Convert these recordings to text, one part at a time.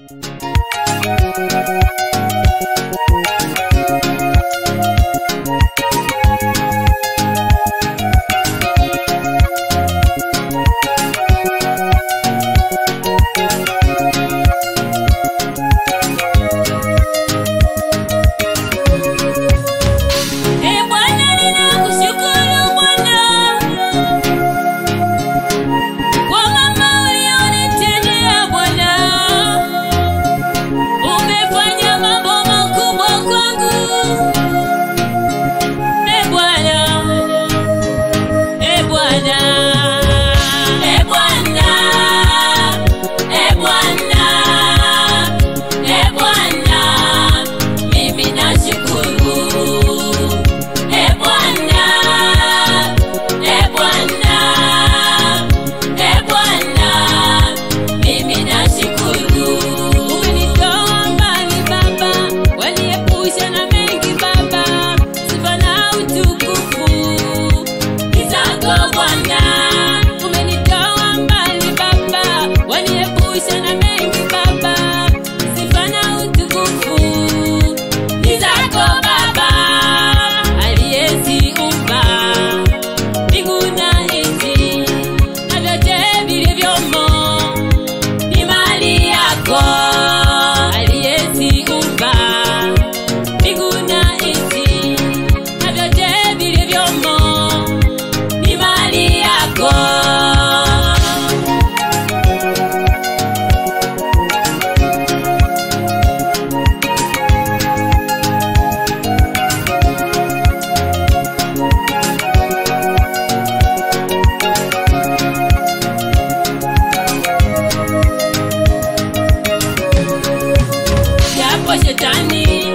Shetani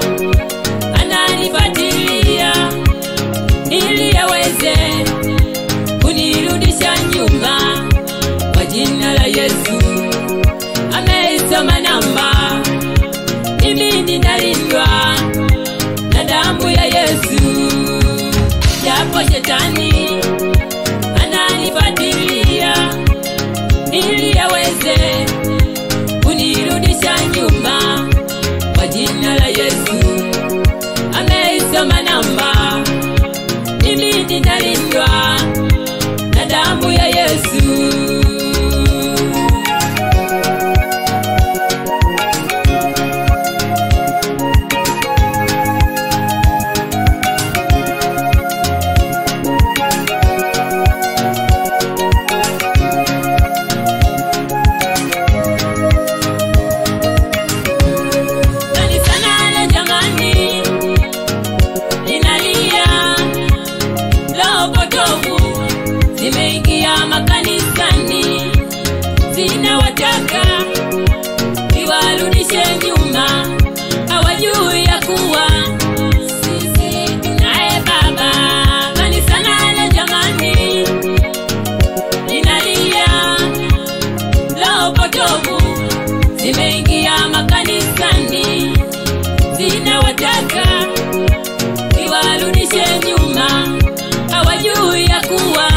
ananifuatilia ili aweze kunirudisha nyuma. Kwa jina la Yesu ameisoma namba, mimi ninalindwa na damu ya Yesu. Japo Shetani ananifuatilia ili aweze kunirudisha nyuma, kwa jina la Yesu ameisoma namba, mimi ninalindwa na damu ya Yesu. Zimeingia makanisani, zinawataka iwarudishe nyuma. Hawajui ya kuwa sisi tunaye Baba. Kanisa nalo jamani linalia la upotovu. Zimeingia makanisani, zinawataka iwarudishe nyuma. Hawajui ya kuwa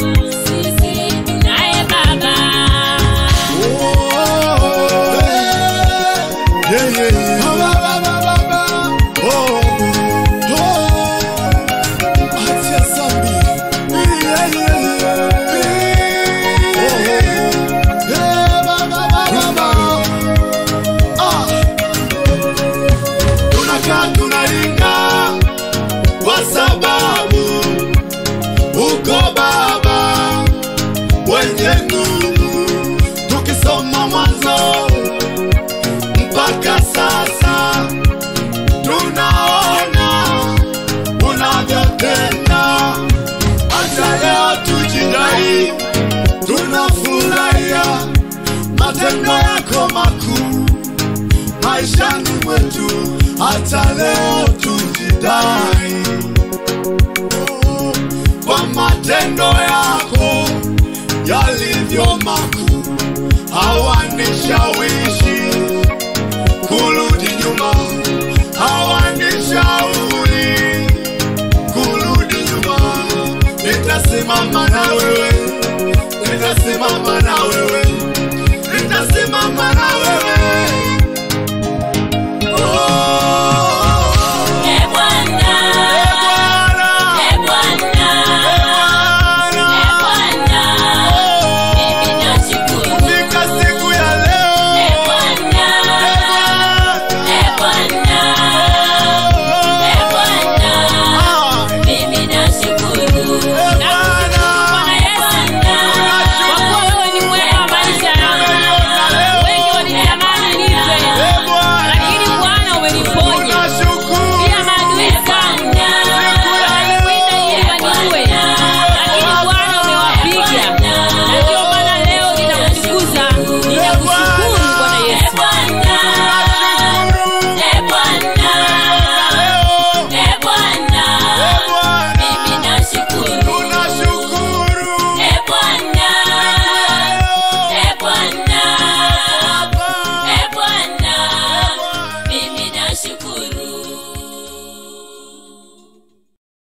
tukisoma Mwanzo mpaka sasa tunaona unavyotenda. Hata leo tujidai, tunafurahia matendo yako makuu maishani mwetu. Hata leo tujidai kwa matendo yako yalivyo makuu. Hawanishawi